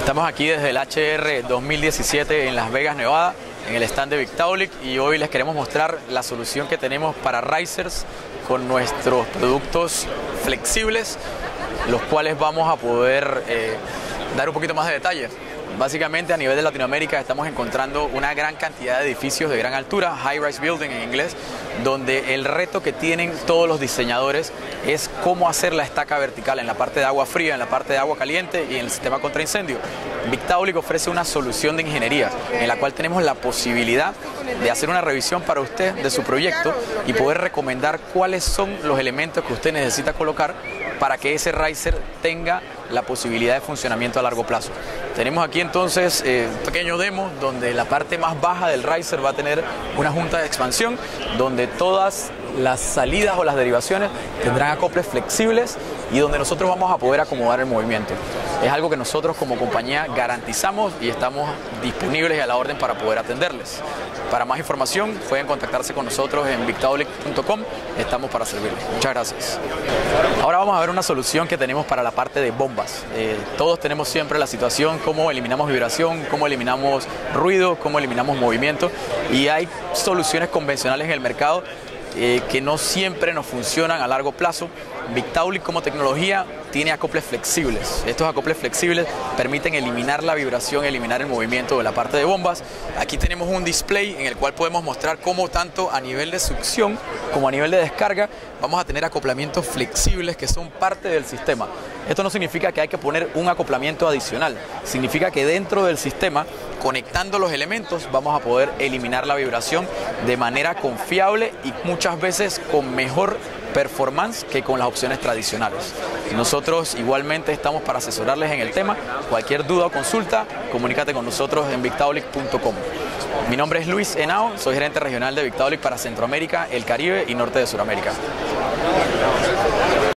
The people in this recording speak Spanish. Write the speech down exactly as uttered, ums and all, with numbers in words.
Estamos aquí desde el H R dos mil diecisiete en Las Vegas, Nevada, en el stand de Victaulic, y hoy les queremos mostrar la solución que tenemos para risers con nuestros productos flexibles, los cuales vamos a poder eh, dar un poquito más de detalle. Básicamente, a nivel de Latinoamérica estamos encontrando una gran cantidad de edificios de gran altura, high-rise building en inglés, donde el reto que tienen todos los diseñadores es cómo hacer la estaca vertical en la parte de agua fría, en la parte de agua caliente y en el sistema contra incendio. Victaulic ofrece una solución de ingeniería en la cual tenemos la posibilidad de hacer una revisión para usted de su proyecto y poder recomendar cuáles son los elementos que usted necesita colocar para que ese riser tenga la posibilidad de funcionamiento a largo plazo. Tenemos aquí entonces eh, un pequeño demo donde la parte más baja del riser va a tener una junta de expansión donde todas las salidas o las derivaciones tendrán acoples flexibles y donde nosotros vamos a poder acomodar el movimiento. Es algo que nosotros como compañía garantizamos y estamos disponibles y a la orden para poder atenderles. Para más información pueden contactarse con nosotros en victaulic punto com, estamos para servirles. Muchas gracias. Ahora vamos a ver una solución que tenemos para la parte de bombas. Eh, todos tenemos siempre la situación cómo eliminamos vibración, cómo eliminamos ruido, cómo eliminamos movimiento, y hay soluciones convencionales en el mercado Eh, que no siempre nos funcionan a largo plazo. Victaulic como tecnología tiene acoples flexibles. Estos acoples flexibles permiten eliminar la vibración, eliminar el movimiento de la parte de bombas. Aquí tenemos un display en el cual podemos mostrar cómo tanto a nivel de succión como a nivel de descarga vamos a tener acoplamientos flexibles que son parte del sistema. Esto no significa que hay que poner un acoplamiento adicional, significa que dentro del sistema, conectando los elementos, vamos a poder eliminar la vibración de manera confiable y muchas veces con mejor performance que con las opciones tradicionales. Nosotros igualmente estamos para asesorarles en el tema. Cualquier duda o consulta, comunícate con nosotros en victaulic punto com. Mi nombre es Luis Henao, soy gerente regional de Victaulic para Centroamérica, el Caribe y norte de Sudamérica.